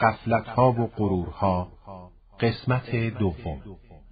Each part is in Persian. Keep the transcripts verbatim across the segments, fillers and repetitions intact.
غفلت‌ها و غرورها، قسمت دوم.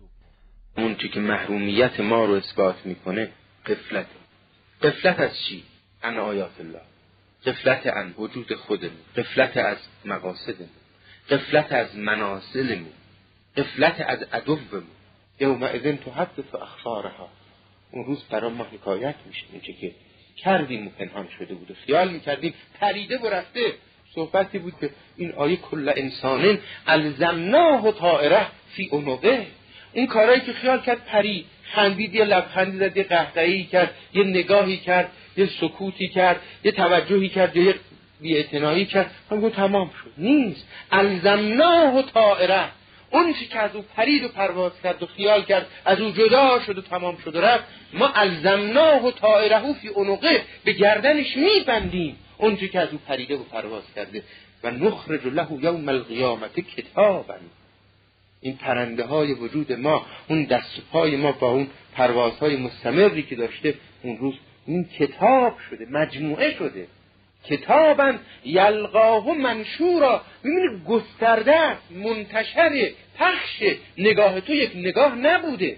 اون چی که محرومیت ما رو اثبات میکنه غفلت. غفلت از چی؟ عن آیات الله، غفلت عن وجود خودمون، غفلت از مقاصدمون، غفلت از منازلمون، غفلت از عدومون. یومئذ تحدث اخبارها، اون روز برای ما حکایت میشه اون چی که کردیم و پنهان شده بود و خیال میکردیم پریده و رفته. صحبتی بود که این آیه کل انسان الزمناه طائره فی عنقه، این کارهایی که خیال کرد پری، خندید، یه لبخندی زد، یه قهقهی کرد، یه نگاهی کرد، یه سکوتی کرد، یه توجهی کرد، یه بی‌اعتنایی کرد، همون تمام شد. نیست. الزمناه طائره، اون چی که از او پرید و پرواز کرد و خیال کرد از او جدا شد و تمام شد و رفت، ما الزمناه طائره فی عنقه، به گردنش میبندیم اون چی که از او پریده و پرواز کرده. و نخرج له یوم القیامت کتابا، این پرنده های وجود ما، اون دست و پای ما با اون پروازهای مستمری که داشته، اون روز این کتاب شده، مجموعه شده. کتابا یلقاه منشورا، میبینی گسترده است، منتشره، پخشه. نگاه تو یک نگاه نبوده،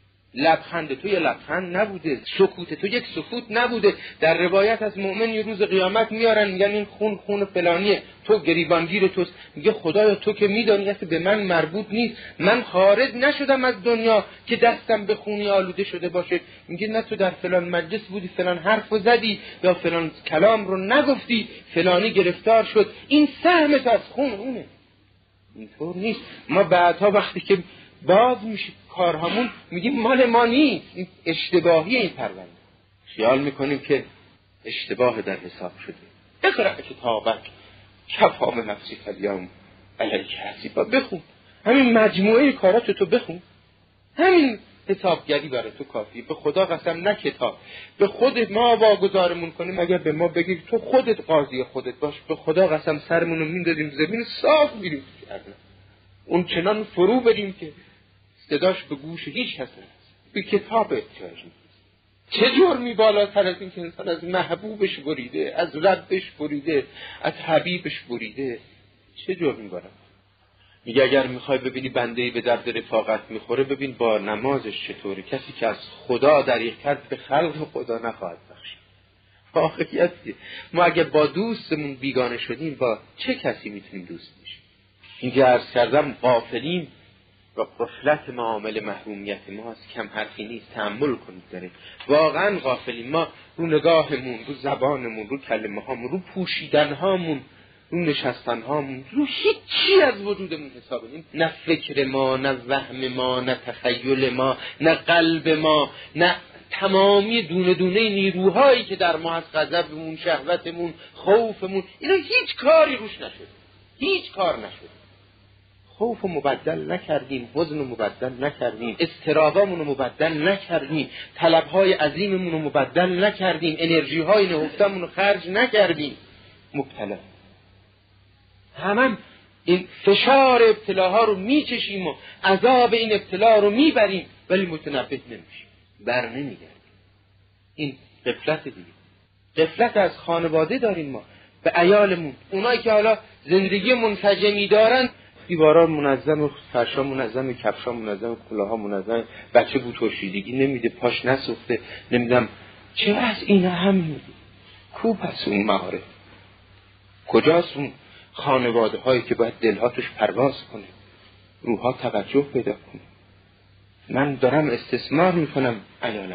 لبخند تو یک لبخند نبوده، سکوت تو یک سکوت نبوده. در روایت از مؤمن یه روز قیامت میارن میگن این خون خون فلانیه، تو گریبانگیر توست. میگه خدایا تو که میدانی اصلا به من مربوط نیست، من خارج نشدم از دنیا که دستم به خونی آلوده شده باشه. میگه نه تو در فلان مجلس بودی، فلان حرفو زدی یا فلان کلام رو نگفتی، فلانی گرفتار شد، این سهمت از خون اونه. اینطور نیست. ما بعدها وقتی که باز میشه کارهامون میگیم مال ما نیست، این اشتباهی این پرونده. خیال میکنیم که اشتباه در حساب شده. اقرأ کتابک کفی بنفسک الیوم علیک حسیبا، بخون همین مجموعه کاراتو تو بخون، همین حسابگری برای تو کافیه. به خدا قسم نه کتاب، به خودت ما واگذارمون کنیم اگر به ما بگی تو خودت قاضی خودت باش، به خدا قسم سرمونو میندازیم زمین صاف میریم کردن اون چنان فرو بریم که صداش به گوش هیچ کس نرسه. به کتاب احتیاج نیست. چه جرمی بالاتر از این که انسان از محبوبش بریده، از ربش بریده، از حبیبش بریده؟ چه جرمی بالاتر؟ میگه اگر میخوای ببینی بنده‌ای به درد رفاقت میخوره، ببین با نمازش چطوره. کسی که از خدا دریغ کرد به خلق خدا نخواهد بخشید. واقعیتیه. ما اگه با دوستمون بیگانه شدیم، با چه کسی میتونیم دوست بشیم؟ اینکه عرض کردم غافلیم و غفلت معامل محرومیت ماست، کم حرفی نیست. تأمل کنید داره. واقعا غافلیم. ما رو نگاهمون، رو زبانمون، رو کلمه هامون، رو پوشیدن هامون، رو نشستن هامون، رو هیچی از وجودمون حساب نیم. نه فکر ما، نه وهم ما، نه تخیل ما، نه قلب ما، نه تمامی دونه دونه نیروهایی که در ما هست، غضبمون، شهوتمون، خوفمون، اینا هیچ کاری روش نشد. هیچ کار نشد. خوف مبدل نکردیم، حزن مبدل نکردیم، اضطرابامون مبدل نکردیم، طلبهای عظیممون مبدل نکردیم، انرژی های نهفتمون خرج نکردیم. مبتلا همم این فشار ابتلاها رو میچشیم و عذاب این ابتلا رو میبریم، ولی متنبه نمیشیم، بر نمیگردیم. این غفلت دیگه. غفلت از خانواده داریم ما، به عیالمون، اونایی که حالا زندگی منسجمی دارن، دیوارا منظم، فرشا منظم، کفشا منظم، کلاها منظم، بچه بوتوشیدگی نمیده، پاش نسفته، نمیدم چه از این هم میده. کو پس اون مهاره؟ کجاست اون خانواده هایی که باید دلها توش پرواز کنه، روحها توجه پیدا کنه؟ من دارم استثمار میکنم عیالم،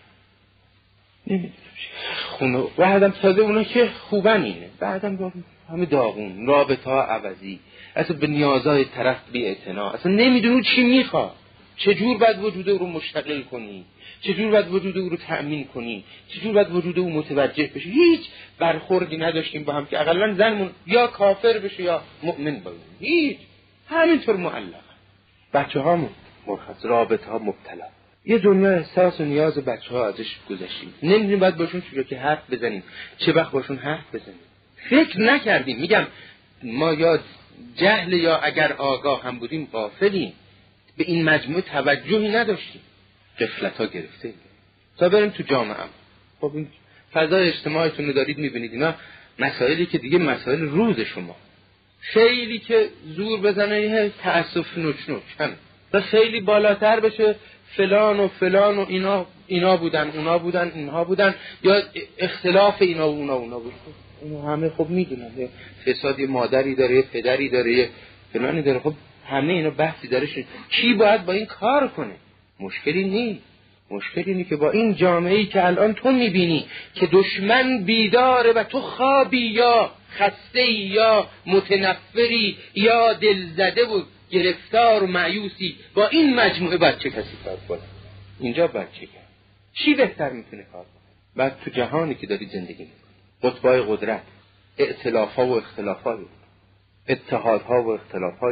نمیدونم خونه بعدم تازه اونا که خوبن اینه، بعدم با همه داغون، رابطه ها عوضی، اصلا به نیازهای طرف بی اعتنا، اصلا نمیدونی چی میخواد، چجور باید وجود او رو مشتغل کنی، چجور باید وجود او رو تأمین کنی، چجور باید وجود او متوجه بشی. هیچ برخوردی نداشتیم با هم که اقلا زنمون یا کافر بشه یا مؤمن باشه. هیچ، همینطور معلق. بچه هامون مرخص، رابطه ها مبتلا، یه دنیا احساس و نیاز بچه ها ازش گذشتیم، نمیدونیم باید باشون چجور که حرف بزنیم، چه وقت باشون حرف بزنیم. فکر نکردیم. میگم ما یا جهل یا اگر آگاه هم بودیم غافلیم، به این مجموعه توجهی نداشتیم، غفلت ها گرفته. تا بریم تو جامعه هم، خب این فضای اجتماعیتون رو دارید میبینید، اینا مسائلی که دیگه مسائل روز شما، خیلی که زور بزنه یه تأسف نوچ نوچ هم و خیلی بالاتر بشه فلان و فلان و اینا اینا بودن اونا بودن اینها بودن یا اختلاف اینا و اونا اونا بود. اینا همه خب میدونن یه فساد یه مادری داره یه پدری داره یه فلانی داره. خب همه اینا بحثی داره شد. کی باید با این کار کنه؟ مشکلی نیست. مشکلی اینه که با این جامعه‌ای که الان تو میبینی که دشمن بیداره و تو خوابی یا خسته یا متنفری یا دلزده و گرفتار و مایوسی، با این مجموعه باید چه کسی کار کنه؟ اینجا باید چه کرد؟ چی بهتر میتونه کار کنه؟ بعد تو جهانی که داری زندگی میکنی، قطبای قدرت، ائتلاف‌ها و اختلاف‌ها، اتحادها و اختلاف‌ها،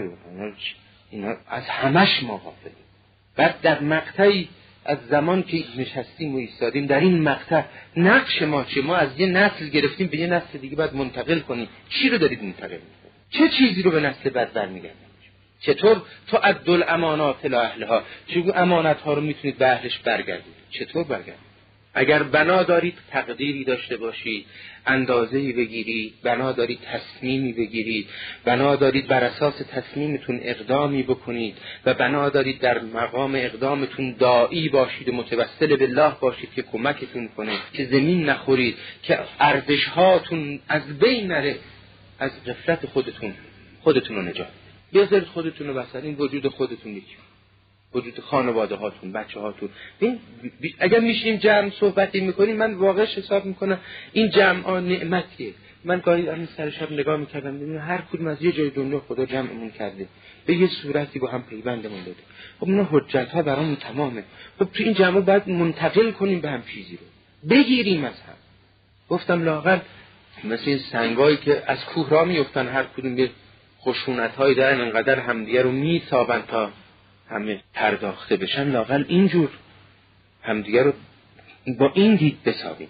اینا از همش ما غافلیم. بعد در مقطعی از زمان که نشستیم و ایستادیم در این مقطع نقش ما چه؟ ما از یه نسل گرفتیم به یه نسل دیگه باید منتقل کنیم. چی رو دارید منتقل میکنید؟ چه چیزی رو به نسل بعد برمیگردونید؟ چطور تو عد الامانات لاهلها، چگونه امانت ها رو میتونید به اهلش برگردونید؟ چطور برگردونید؟ اگر بنا دارید تقدیری داشته باشید، اندازه‌ای بگیرید، بنا دارید تصمیمی بگیرید، بنا دارید بر اساس تصمیمتون اقدامی بکنید و بنا دارید در مقام اقدامتون داعی باشید و متوسل بالله باشید که کمکتون کنه، که زمین نخورید، که ارزش هاتون از بین نره، از غفلت خودتون خودتون رو نجات بذارید. خودتون رو وسط این وجود خودتون یکی، وجود خانواده هاتون، بچه هاتون. این اگر میشیم جمع صحبتی میکنیم، من واقعا حساب میکنم این جمع نعمتیه. من گاهی همین سر شب نگاه میکردم ببینم هر کدوم از یه جای دنیا خدا جمعمون کرده، به یه صورتی با هم پیوندمون داده. خب اینا حجت ها برامون تمامه. خب تو این جمع باید منتقل کنیم به هم چیزی رو، بگیریم از هم. گفتم لااقل مثل این سنگایی که از کوه را میافتن، هر کدوم یه خشونت های دارن، انقدر همدیگه رو میتابن تا همه پرداخته بشن، لااقل اینجور همدیگه رو با این دید بسابیم.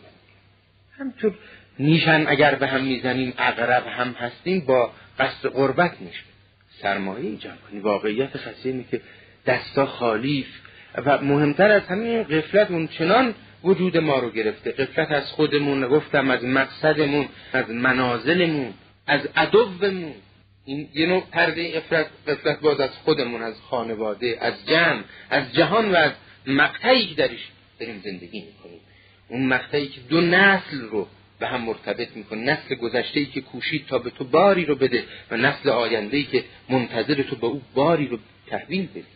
همینطور نیشن اگر به هم میزنیم اقرب هم هستیم، با قصد قربت میشه سرمایه ایجاد کنیم. واقعیت خاصی اینه که دستا خالیف و مهمتر از همین غفلت اون چنان وجود ما رو گرفته. غفلت از خودمون، گفتم از مقصدمون، از منازلمون، از عدومون. این یه نوع پرده غفلت، غفلت باز از خودمون، از خانواده، از جمع، از جهان و از مقطعی که درش داریم زندگی میکنیم. اون مقطعی که دو نسل رو به هم مرتبط میکنه، نسل گذشته‌ای که کوشید تا به تو باری رو بده و نسل آینده‌ای که منتظر تو به او باری رو تحویل بده.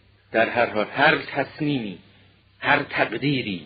در هر حال هر تصمیمی، هر تقدیری،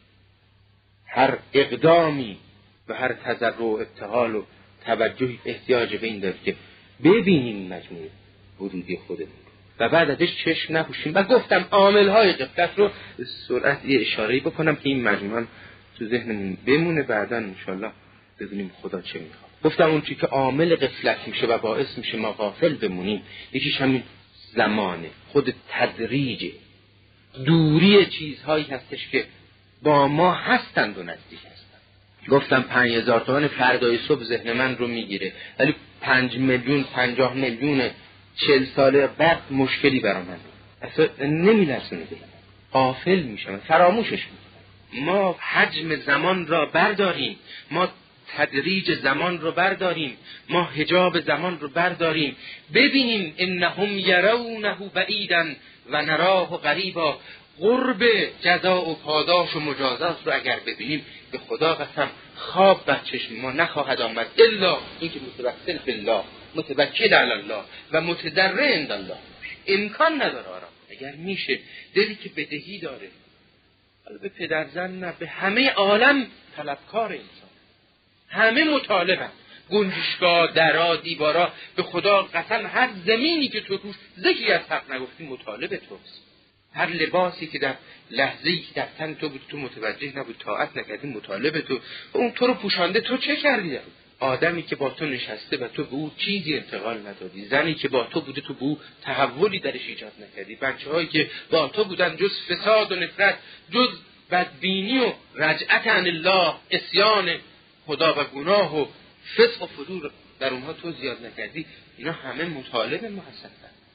هر اقدامی و هر تضرع و ابتهال و توجهی احتیاج به این داره که ببینیم مجموعه ورودی خودمون و بعد ازش چشم نپوشیم. و گفتم عامل‌های غفلت رو به سرعت یه اشاره‌ای بکنم که این مجموعه تو ذهنمون بمونه، بعداً انشالله ببینیم خدا چه میخواد. گفتم اون چی که عامل غفلت میشه و باعث میشه ما غافل بمونیم، یکیش همین زمانه، خود تدریجه، دوری چیزهایی هستش که با ما هستند و نزدیک هستند. گفتم پنج هزار تومان فردای صبح ذهن من رو میگیره، ولی پنج میلیون پنجاه میلیون چل ساله بعد مشکلی برام من اصلا نمی‌رسونه بگم، غافل میشم، فراموشش میکنم. ما حجم زمان را برداریم، ما تدریج زمان رو برداریم، ما حجاب زمان رو برداریم، ببینیم انهم یرونه بعیدا و نراه قریبا. قرب جزا و پاداش و مجازات رو اگر ببینیم، به خدا قسم خواب بر چشم ما نخواهد آمد الا اینکه متوکل بالله، متوکل علی الله و متضرع عند الله. امکان نداره آرام. اگر میشه دلی که بدهی داره، حالا به پدر زن نه، به همه عالم طلبکار انسان، همه مطالبن، گنجشگاه، درا، دیوارا، به خدا قسم هر زمینی که تو توش ذکری از حق نگفتی مطالب توست. هر لباسی که در لحظه‌ای که در تن تو بود تو متوجه نبود، طاعت نکردی، مطالب تو. اون تو رو پوشانده، تو چه کردی؟ آدمی که با تو نشسته و تو به او چیزی انتقال ندادی، زنی که با تو بوده تو به او تحولی درش ایجاد نکردی، بچه‌هایی که با تو بودن جز فساد و نفرت، جز بدبینی و رجعت عن الله، عصیان خدا و گناه و فسق و فجور در اونها تو زیاد نکردی، اینا همه مطالب ما هستند.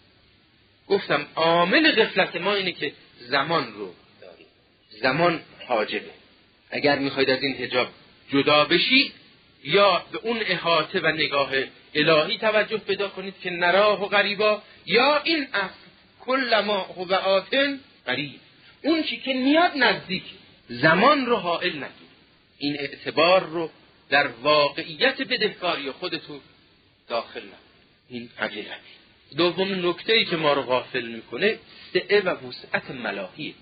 گفتم عامل غفلت ما اینه که زمان رو داریم. زمان حاجبه. اگر میخواید از این حجاب جدا بشید، یا به اون احاطه و نگاه الهی توجه پیدا کنید که نراه و غریبا، یا این اصل کل ما هو آتن قریب، اون چی که میاد نزدیک، زمان رو حائل نگیر. این اعتبار رو در واقعیت بدهکاری خودتون داخل نکن. این عجله. دوم نکته‌ای که ما رو غافل میکنه سعه و وسعت ملاهی.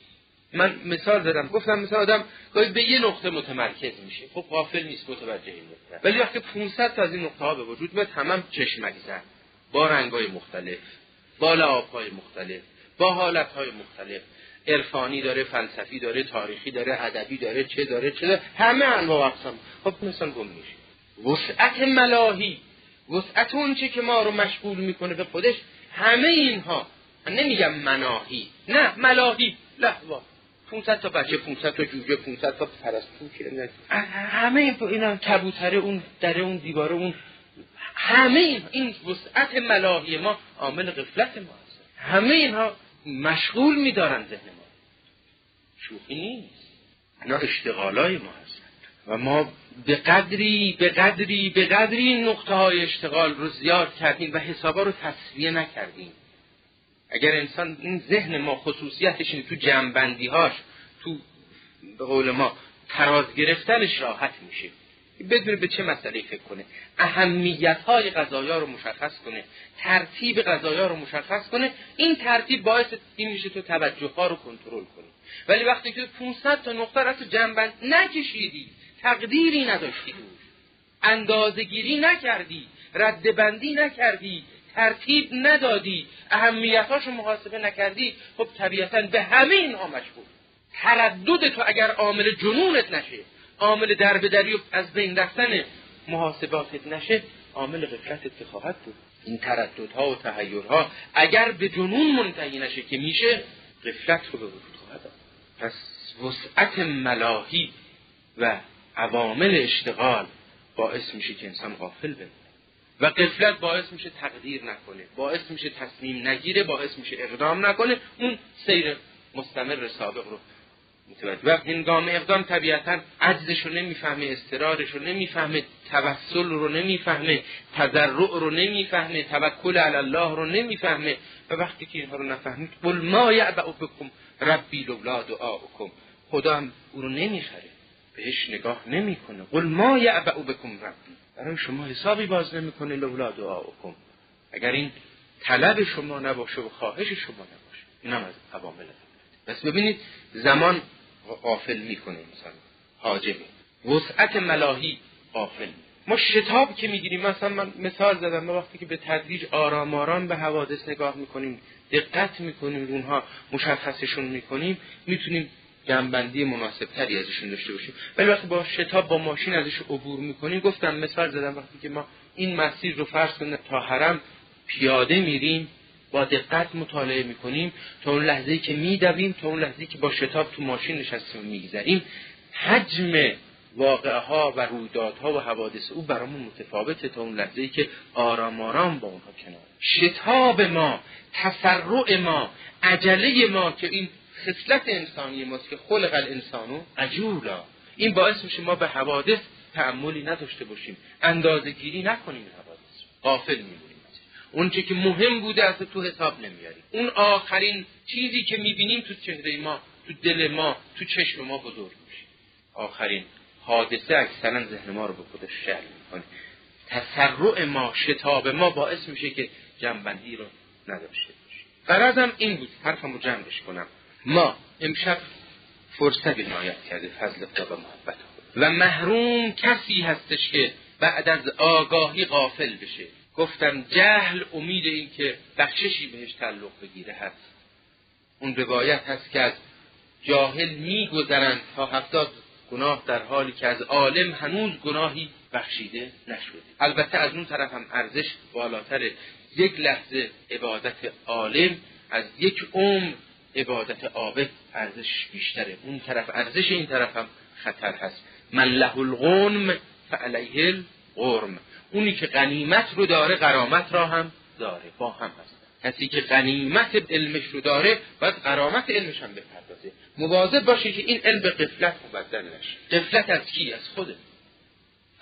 من مثال زدم، گفتم مثلا آدم گاهی به یه نقطه متمرکز میشه، خب غافل نیست، متوجه این نقطه، ولی وقتی پانصد تا از این نقطه ها به وجود میاد، همم چشمک زد، با رنگ‌های مختلف، با لعاب‌های مختلف، با حالت‌های مختلف، عرفانی داره، فلسفی داره، تاریخی داره، ادبی داره، چه داره چه داره، همه انواع و اقسام. خب مثلا گم میشه. وسعت ملاهی، وسعت اون چه که ما رو مشغول میکنه به خودش، همه اینها، من نمیگم مناهی، نه ملاهی، لحظه پانصد تا بچه، پانصد تا جوجه، پانصد تا پرستو، که همه این اینا، کبوتره اون در اون دیواره اون، همه این این وسعت ملاهی ما عامل غفلت ما هست. همه اینها مشغول می‌دارن ذهن ما. شوخی نیست. اینا اشتغالای ما هستن و ما به قدری به قدری به قدری این نقطه‌های اشتغال رو زیاد کردیم و حسابا رو تصفیه نکردیم. اگر انسان این ذهن ما خصوصیتش اینه تو جمع‌بندی‌هاش، تو به قول ما تراز گرفتنش راحت میشه، بدونه به چه مسئله فکر کنه، اهمیت‌های قضایا رو مشخص کنه، ترتیب قضایا رو مشخص کنه، این ترتیب باعث این میشه تو توجه‌ها رو کنترل کنی. ولی وقتی که پانصد تا نقطه رو تو جنبند نکشیدی، تقدیری نداشتی توش، اندازه‌گیری نکردی، ردبندی نکردی، ترتیب ندادی، اهمیت‌هاشو محاسبه نکردی، خب طبیعتاً به همه اینها مشغول. تردد تو اگر عامل جنونت نشه، عامل دربدری و از بین رفتن محاسباتت نشه، عامل غفلتت که خواهد بود. این ترددها و تحیرها اگر به جنون منتهی نشه که میشه، غفلت رو به وجود خواهد آورد. پس وسعت ملاهی و عوامل اشتغال باعث میشه که انسان غافل بمونه و غفلت باعث میشه تقدیر نکنه، باعث میشه تصمیم نگیره، باعث میشه اقدام نکنه، اون سیر مستمر سابق رو متوجه. و هنگام اقدام طبیعتاً عجزش رو نمیفهمه، اضطرارش رو نمیفهمه، توسل رو نمیفهمه، تضرع رو نمیفهمه، توکل علی الله رو نمیفهمه. و وقتی که اینها رو نفهمید، قل ما یعبأ بکم ربی لولا دعاؤکم، خدا هم او رو نمیخره، بهش نگاه نمیکنه. قل ما یعبأ بکم ربی، برای شما حسابی باز نمیکنه لولا دعاؤکم، اگر این طلب شما نباشه و خواهش شما نباشه. اینم از عوامل. بس ببینید زمان غافل میکنه انسان، حاجبه. وسعت ملاهی غافل. ما شتاب که میگیریم، مثلا من مثال زدم، ما وقتی که به تدریج آرام آرام به حوادث نگاه میکنیم، دقت میکنیم، اونها مشخصشون میکنیم، میتونیم جنبندی مناسب تری ازشون داشته باشیم. ولی وقتی با شتاب با ماشین ازش عبور میکنیم، گفتم مثال زدم، وقتی که ما این مسیر رو فرض کنیم تا حرم پیاده میریم، با دقت مطالعه میکنیم، تا اون لحظه‌ای که میدویم، تا اون لحظه‌ای که با شتاب تو ماشین نشستیم میگذریم، حجم واقعها و رویدادها و حوادث او برامون متفاوته تا اون لحظه‌ای که آرام آرام با اونها کنار. شتاب ما، تسرع ما، عجله ما که این خصلت انسانی ماست که خلق الانسان عجولا، این باعث میشه ما به حوادث تأملی نداشته باشیم، اندازه‌گیری نکنیم، حوادث غافل میمونیم. اون چه که مهم بوده اصلا تو حساب نمیاریم. اون آخرین چیزی که میبینیم تو چهره ما، تو دل ما، تو چشم ما بزرگ میشه. آخرین حادثه اکثرا ذهن ما رو به خودش شعل میکنه. تسرع ما، شتاب ما باعث میشه که جمع‌بندی رو نداشته باشیم. غرضم این بود، حرفمو جمعش کنم. ما امشب فرصت عنایت کرده فضل خدا و محبت و محروم کسی هستش که بعد از آگاهی غافل بشه. گفتم جهل امید این که بخششی بهش تعلق بگیره هست. اون روایت هست که از جاهل میگذرند تا هفتاد گناه، در حالی که از عالم هنوز گناهی بخشیده نشده. البته از اون طرف هم ارزش بالاتره. یک لحظه عبادت عالم از یک عمر عبادت عابد ارزش بیشتره. اون طرف ارزش، این طرف هم خطر هست. من له الغنم فعلیه الغرم. اونی که غنیمت رو داره غرامت را هم داره، با هم هست. کسی که غنیمت علمش رو داره باید غرامت علمش هم بپردازه. مواظب باشه که این علم به غفلت مبدل نشه. غفلت از کی؟ از خوده.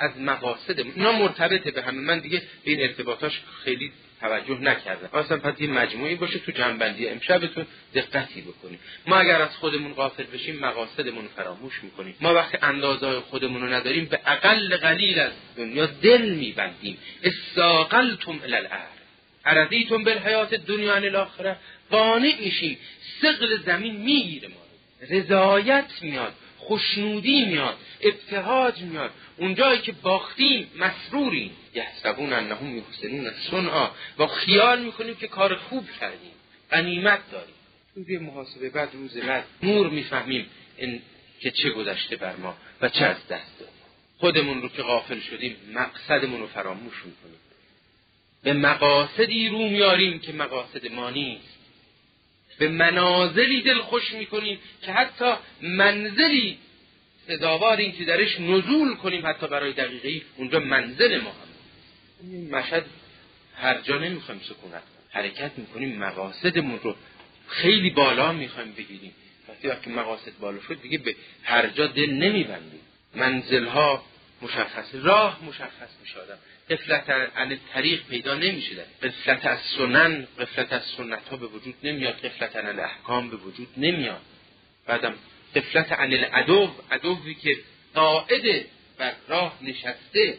از مقاصدمون. اینا مرتبطه به هم. من دیگه به این ارتباطاش خیلی توجه نکردم. اصلا پس یه مجموعی باشه تو جنبندی امشبتون دقتی بکنیم. ما اگر از خودمون غافل بشیم مقاصدمون رو فراموش میکنیم. ما وقتی اندازه‌های خودمون رو نداریم به اقل قلیل از دنیا دل میبندیم. استاقلتم الی الارض ارضیتم بالحیات الدنیا عن الاخره. قانع میشیم، ثقل زمین میگیره ما رو، رضایت میاد، خوشنودی میاد، ابتهاج میاد. اونجایی که باختیم مسروریم. یحسبون انهم یحسنون صنعا، و خیال میکنیم که کار خوب کردیم، غنیمت داریم. توی محاسبه بعد روز بعد نور میفهمیم این که چه گذشته بر ما و چه از دست دادیم. خودمون رو که غافل شدیم مقصدمون رو فراموش میکنیم، به مقاصدی رو میاریم که مقاصد ما نیست، به منازلی دل خوش میکنیم که حتی منزلی سزاواریم که درش نزول کنیم، حتی برای دقیقه‌ای اونجا منزل ما هم. این مشهد هر جا نمیخوایم سکونت حرکت میکنیم، مقاصدمون رو خیلی بالا میخوایم بگیریم. وقتی وقتی مقاصد بالا شد دیگه به هر جا دل نمیبندیم، منزلها مشخص، راه مشخص میشه. آدم غفلت عن طریق پیدا نمیشه، غفلت از سنن، غفلت از سنت ها به وجود نمیاد، غفلت عن الاحکام به وجود نمیاد. بعدم غفلت عن العدو، عدوی که قاعده بر راه نشسته،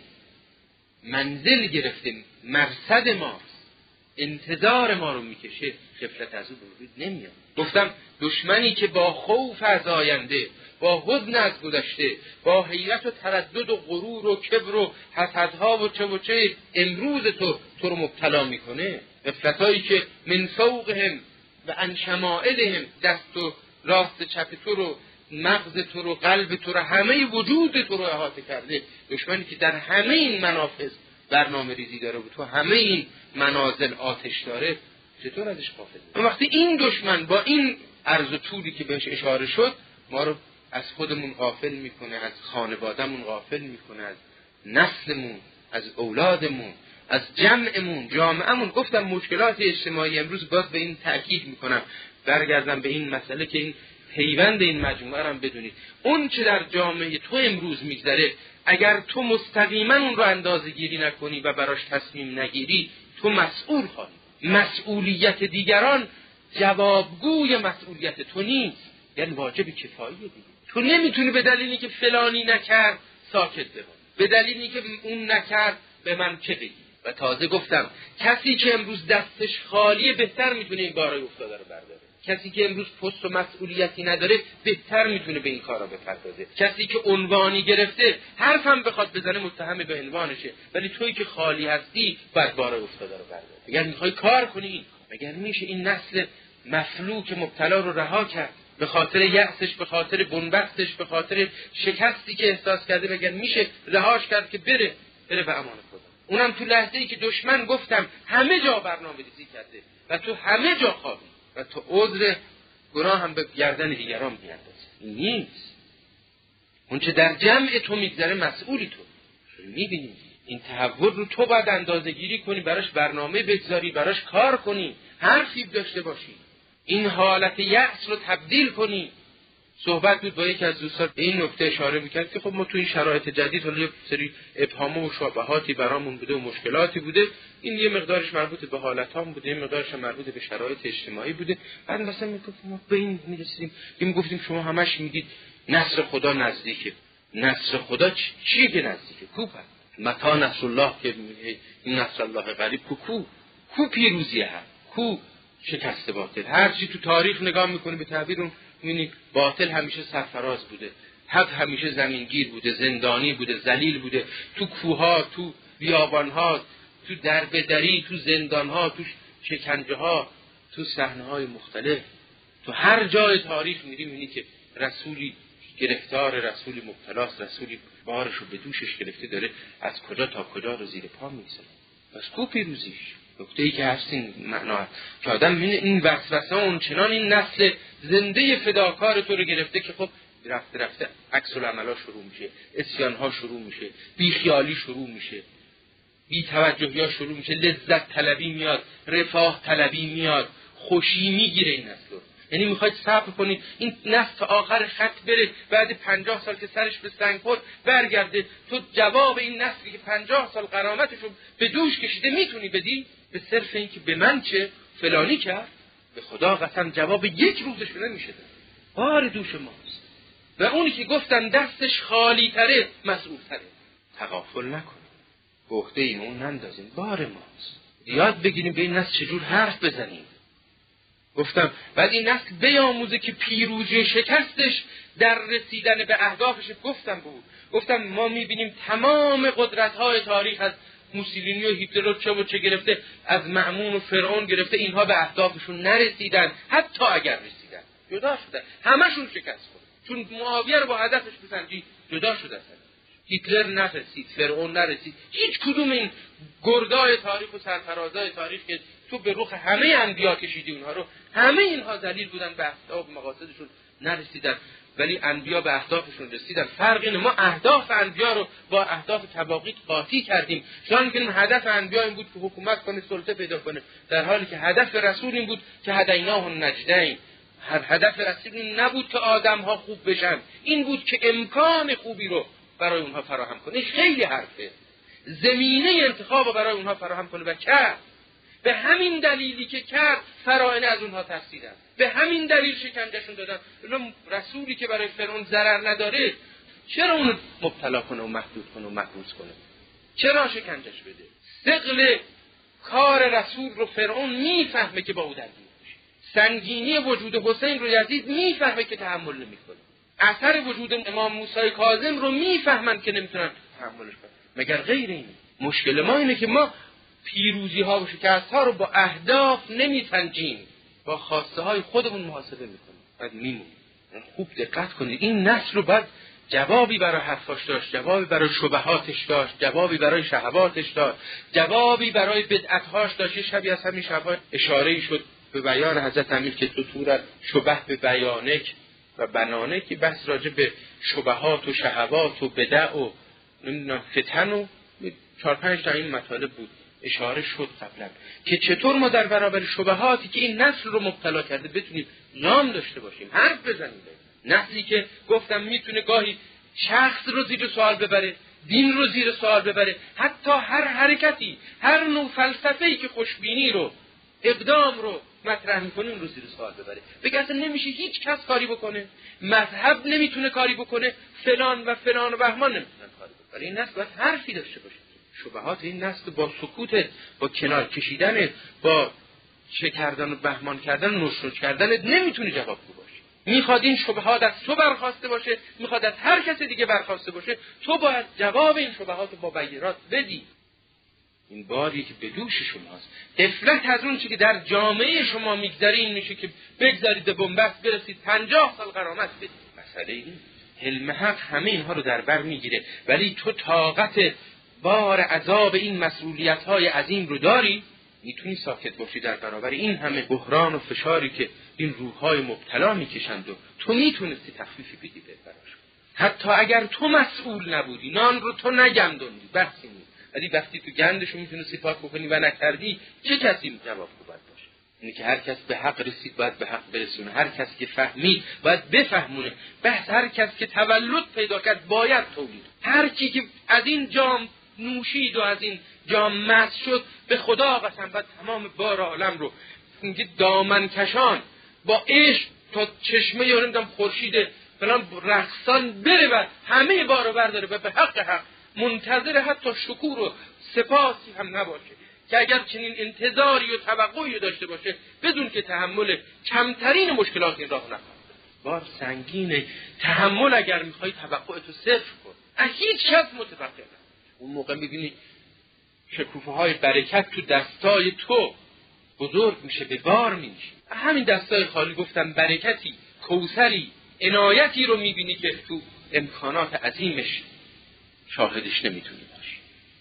منزل گرفته، مرصد ماست، انتظار ما رو میکشه، غفلت از او به وجود نمیاد. گفتم دشمنی که با خوف از آینده، با حزن از گذشته، با حیرت و تردد و غرور و کبر و حسدها و چه و چه امروز تو تو رو مبتلا میکنه، غفلتایی که من فوقهم و عن شمائلهم، دست و راست چپ تو رو، مغز تو رو، قلب تو رو، همه وجود تو رو احاطه کرده. دشمنی که در همه این منافذ برنامه ریزی داره و تو همه این منازل آتش داره، چطور ازش غافل میشیم؟ وقتی این دشمن با این عرض و طولی که بهش اشاره شد ما رو از خودمون غافل میکنه، از خانوادهمون غافل میکنه، از نسلمون، از اولادمون، از جمعمون، جامعهمون. گفتم مشکلات اجتماعی امروز باز به این تأکید میکنم، برگردم به این مسئله که این پیوند این مجموعه هم بدونید. اون چه در جامعه تو امروز میگذره، اگر تو مستقیما اون رو اندازه گیری نکنی و براش تصمیم نگیری، تو مسئول خواهی. مسئولیت دیگران جوابگوی مسئولیت تو نیست، یعنی واجب کفاییه دیگه. تو نمیتونی به دلیلی که فلانی نکرد ساکت بمون، به دلیلی که اون نکرد به من چه بگی. و تازه گفتم کسی که امروز دستش خالیه بهتر میتونه این بارای افتاده رو برداره. کسی که امروز پست و مسئولیتی نداره بهتر میتونه به این کارا بپردازه. کسی که عنوانی گرفته حرفم بخواد بزنه متهم به عنوانشه، ولی تویی که خالی هستی باید بارای افتاده رو برداره. اگر میخوای کار کنی، مگر میشه این نسل مفلوک مبتلا رو رها کرد به خاطر یأسش، به خاطر بنبستش، به خاطر شکستی که احساس کرده؟ مگر میشه رهاش کرد که بره بره به امان خدا؟ اونم تو لحظه‌ای که دشمن گفتم همه جا برنامه‌ریزی کرده و تو همه جا خوابی و تو عذر گناه هم به گردن دیگران بیاندازی. این نیست. اون چه در جمع تو میگذره مسئولی تو. میبینی این تحول رو تو باید اندازه گیری کنی، براش برنامه بگذاری، براش کار کنی، حرفی داشته باشی، این حالت یأس رو تبدیل کنی. صحبت بود با یکی از دوستان به این نکته اشاره میکرد که خب ما تو این شرایط جدید حالا یه سری ابهام و شبهاتی برامون بوده و مشکلاتی بوده، این یه مقدارش مربوط به حالتام بوده، یه مقدارش مربوط به شرایط اجتماعی بوده. بعد مثلا میگفتیم ما به این میرسیدیم که میگفتیم شما همش میگید نصر خدا نزدیکه. نصر خدا چیه که نزدیکه؟ کو پس متا نصر الله که این نصر الله قریب، کو کو کو پیروزیه ها، کو شکست باطل. هر چی تو تاریخ نگاه میکنی به تعبیر اون می‌بینی باطل همیشه سرفراز بوده، حق همیشه زمینگیر بوده، زندانی بوده، ذلیل بوده، تو کوها، تو بیابانها، تو دربدری، تو زندانها، تو شکنجه‌ها، تو صحنه‌های مختلف. تو هر جای تاریخ می‌ری می‌بینی که رسولی گرفتار، رسولی مبتلاست، رسولی بارش رو به دوشش گرفته داره از کجا تا کجا رو زیر پا می‌گذاره. بس کو پیروزیش؟ نکته‌ای که هست این معنا که آدم می‌بینه این وسوسه اون چنان این نسل زنده فداکار تو رو گرفته که خب رفته رفته عکس العملا شروع میشه، اسیان‌ها شروع میشه، بیخیالی شروع میشه، بی توجهی‌ها شروع میشه، لذت طلبی میاد، رفاه طلبی میاد، خوشی میگیره این نسل. یعنی میخواید صبر کنید این نسل تا آخر خط بره، بعد پنجاه سال که سرش به سنگ خورد برگرده، تو جواب این نسلی که پنجاه سال غرامتشو به دوش کشیده میتونی بدی؟ به صرف این که به من چه فلانی کرد؟ به خدا قسم جواب یک روزشو نمیشه. بار دوش ماست و اونی که گفتن دستش خالی تره مسئول تره. تغافل نکنیم، به عهده این اون نندازیم، بار ماست. یاد بگیریم به این نسل چجور حرف بزنیم. گفتم بعد این نسل بیاموزه که پیروزی شکستش در رسیدن به اهدافش. گفتم بود گفتم ما میبینیم تمام قدرت‌های تاریخ از موسولینی و هیتلر چه و چه گرفته، از مأمون و فرعون گرفته، اینها به اهدافشون نرسیدن، حتی اگر رسیدن جدا شدن، همشون شکست خوردن. چون معاویه رو با هدفش بسنجی جدا شدن. هیتلر نرسید، فرعون نرسید، هیچ کدوم این گردای تاریخ و سرفرازای تاریخ که تو به رخ همه انبیا کشیدی اونها رو، همه اینها ذلیل بودن، به اهداف و مقاصدشون نرسیدن، ولی انبیا به اهدافشون رسیدن. فرق اینه ما اهداف انبیا رو با اهداف تواقیت قاطی کردیم. شاید میگیم هدف انبیا این بود که حکومت کنه، سلطه پیدا کنه، در حالی که هدف رسول این بود که هدیناه النجدین. هر هدف رسول این نبود که آدم‌ها خوب بشن، این بود که امکان خوبی رو برای اونها فراهم کنه. خیلی حرفه، زمینه انتخاب رو برای اونها فراهم کنه و کرد. به همین دلیلی که کرد فراعنه از اونها ترسیدن، به همین دلیل شکنجهشون دادن. رسولی که برای فرعون ضرر نداره چرا اونو مبتلا کنه و محدود کنه و محروس کنه؟ چرا شکنجهش بده؟ ثقل کار رسول رو فرعون میفهمه که با او درگیر میشه. سنگینی وجود حسین رو یزید میفهمه که تحمل نمیکنه. اثر وجود امام موسی کاظم رو میفهمن که نمیتونن تحملش کنن. مگر غیر اینه؟ مشکل ما اینه که ما پیروزی ها و شکست ها رو با اهداف نمیسنجیم، با خواسته های خودمون محاسبه میکنیم، بعد میمونیم. خوب دقت کنید، این نسل رو بعد جوابی برای حرفاش داشت، جوابی برای شبهاتش داشت، جوابی برای شهواتش داشت، جوابی برای بدعتهاش داشت. شبی از همین شبها اشاره‌ای شد به بیان حضرت امیر که تو تور شبه به بیانک و بنانه، که بحث راجع به شبهات و شهوات و بدع و نمیدونم فتن و چهار پنج تا این مطالب بود اشاره شد قبلا، که چطور ما در برابر شبهاتی که این نسل رو مبتلا کرده بتونیم نام داشته باشیم، حرف بزنیم. نسلی که گفتم میتونه گاهی شخص رو زیر سوال ببره، دین رو زیر سوال ببره، حتی هر حرکتی، هر نوع فلسفه‌ای که خوشبینی رو، اقدام رو مطرح میکنه اون رو زیر سوال ببره. بگه اصلا نمیشه هیچ کس کاری بکنه، مذهب نمیتونه کاری بکنه، فلان و فلان و بهمان نمیتونن کاری بکنه. این نسل باید حرفی داشته باشه. شبهات این نسل با سکوت، با کنار کشیدن، با چه کردن و بهمان کردن و نشنوش کردن نمیتونی جوابگو باشی. میخواد این شبهات از تو برخواسته باشه، میخواد از هر کس دیگه برخواسته باشه، تو باید جواب این شبهات با بینات بدی. این باری که به دوش شماست. غفلت از اون چی که در جامعه شما میگذره این میشه که بگذارید بنبست برسید پنجاه سال غرامت بدید. مسئله این حلم حق همه اینها رو در بر میگیره، ولی تو طاقت بار عذاب این مسئولیت‌های عظیم رو داری؟ میتونی ساکت باشی در برابر این همه بحران و فشاری که این روح‌های مبتلا میکشند و تو میتونستی تخفیفی بدی براش. حتی اگر تو مسئول نبودی، نان رو تو نگندوندی، بحثی نیست، ولی وقتی تو گندشو میتونستی پاک بکنی و نکردی، چه کسی جواب باید باشه؟ اینه که هر کس به حق رسید باید به حق برسونه، هر کس که فهمید باید بفهمونه. بحث هر کس که تولد پیدا کرد باید تولید. هر کی که از این جام نوشید و از این جام مست شد، به خدا قسم باید تمام بار عالم رو اینکه دامن کشان با عشق تا چشمه یا نمیدونم خورشید فلان رقصان بره و همه بار رو برداره و به حق حق منتظر حتی شکور و سپاسی هم نباشه، که اگر چنین انتظاری و توقعی داشته باشه بدون که تحمل کمترین مشکلات این راه نخواهد. بار سنگینه. تحمل اگر میخوای توقعتو صفر کن، از هیچ کس متوقع نباش. اون موقع میبینی شکوفه های برکت تو دستای تو بزرگ میشه، به بار میشه. همین دستای خالی گفتم برکتی، کوثری، عنایتی رو میبینی که تو امکانات عظیمش شاهدش نمیتونی باشی.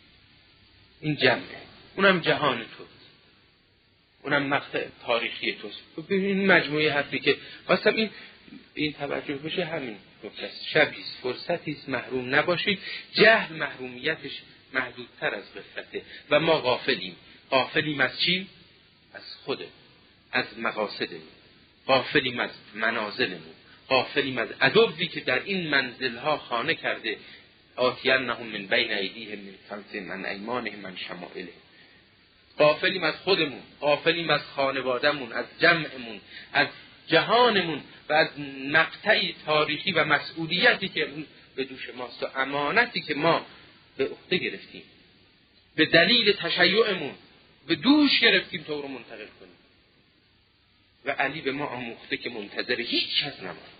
این جمعه، اونم جهان توست، اونم مقطع تاریخی توست. ببین مجموعه حرفی که واسه این این توجه بشه همین نکته است. شبیست، فرصتیست، محروم نباشید. جهل محرومیتش محدودتر از غفلته و ما غافلیم. غافلیم از چی؟ از خوده، از مقاصدمون. غافلیم از منازلمون، غافلیم از عدوی که در این منزلها خانه کرده. آتینهم من بین ایدیهم من خلفهم من ایمانهم من شمائلهم. غافلیم از خودمون، غافلیم از خانوادهمون، از جمعمون، از جهانمون و از مقطعی تاریخی و مسئولیتی که به دوش ماست و امانتی که ما به عهده گرفتیم، به دلیل تشیعمون به دوش گرفتیم تا او رو منتقل کنیم. و علی به ما آموخته که منتظر هیچ کس نمانیم،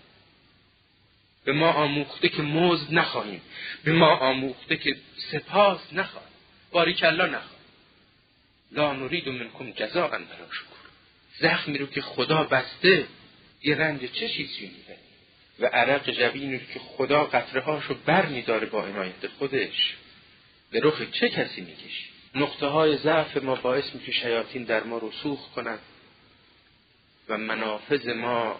به ما آموخته که مزد نخواهیم، به ما آموخته که سپاس نخواهیم، باریکالله نخواهیم. لا نرید منکم جزاء ولا شکور. زخمی رو که خدا بسته یه رنج چه چیزی میده و عرق جبینی رو که خدا قطره هاشو بر میداره با عنایت خودش، به رخ چه کسی میکشی؟ نقطه های ضعف ما باعث میشه شیاطین در ما رسوخ کنند و منافذ ما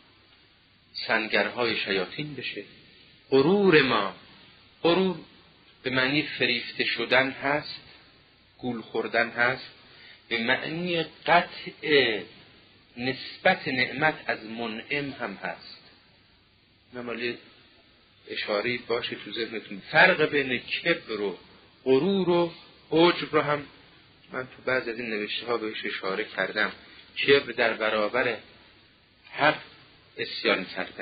سنگرهای شیاطین بشه. غرور ما، غرور به معنی فریفته شدن هست، گول خوردن هست، به معنی قطع نسبت نعمت از منعم هم هست. نمالی اشاره باشه تو ذهنتون. فرق بین کبر و غرور و عجب رو هم من تو بعض از این نوشته ها بهش اشاره کردم. کبر در برابر حق اسیان کردن،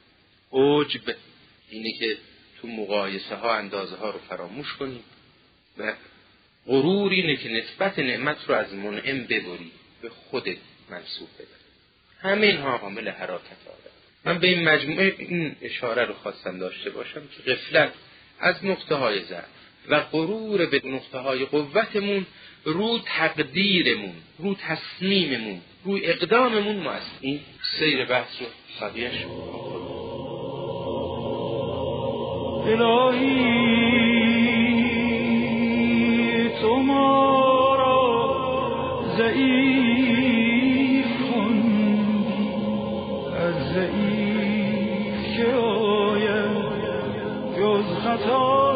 عجب اینه که تو مقایسه ها اندازه ها رو فراموش کنیم و غرور اینه که نسبت نعمت رو از منعم ببری به خودت منسوب بدن. همین ها عامل حرکت آدم. من به این مجموعه این اشاره رو خواستم داشته باشم که غفلت از نقطه های ضعف و غرور به نقطه های قوتمون رو تقدیرمون، رو تصمیممون، رو اقداممون ما است. این سیر بحث رو خواهیش الهی تو ما را ضعیف خوندی، از ضعیف که آید جز خطا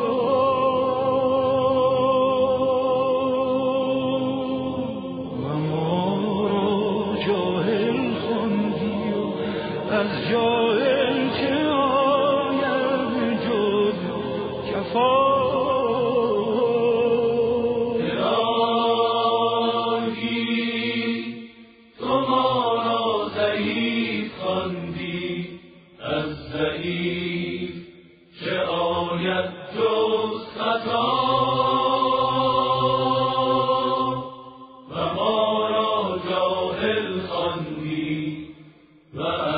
و ما را جاهل خوندی و از جاهل که آید جز کفا. و